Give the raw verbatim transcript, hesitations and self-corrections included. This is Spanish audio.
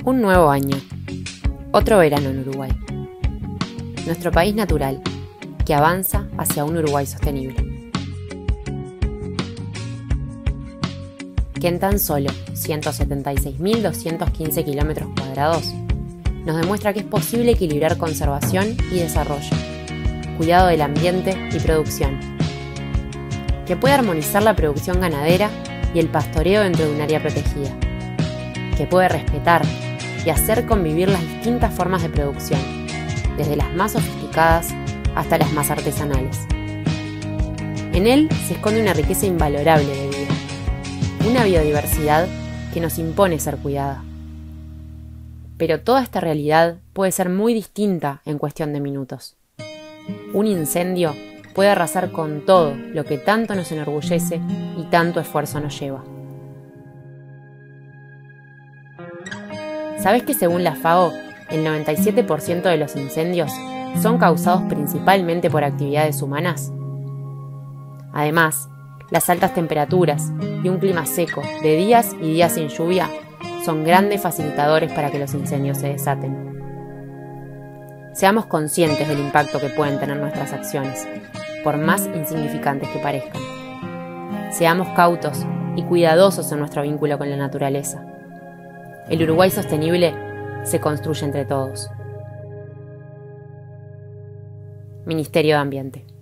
Un nuevo año. Otro verano en Uruguay. Nuestro país natural, que avanza hacia un Uruguay sostenible. Que en tan solo ciento setenta y seis mil doscientos quince kilómetros cuadrados nos demuestra que es posible equilibrar conservación y desarrollo, cuidado del ambiente y producción. Que puede armonizar la producción ganadera y el pastoreo dentro de un área protegida. Que puede respetar y hacer convivir las distintas formas de producción, desde las más sofisticadas hasta las más artesanales. En él se esconde una riqueza invalorable de vida, una biodiversidad que nos impone ser cuidada. Pero toda esta realidad puede ser muy distinta en cuestión de minutos. Un incendio puede arrasar con todo lo que tanto nos enorgullece y tanto esfuerzo nos lleva. ¿Sabes que según la FAO, el noventa y siete por ciento de los incendios son causados principalmente por actividades humanas? Además, las altas temperaturas y un clima seco de días y días sin lluvia son grandes facilitadores para que los incendios se desaten. Seamos conscientes del impacto que pueden tener nuestras acciones, por más insignificantes que parezcan. Seamos cautos y cuidadosos en nuestro vínculo con la naturaleza. El Uruguay sostenible se construye entre todos. Ministerio de Ambiente.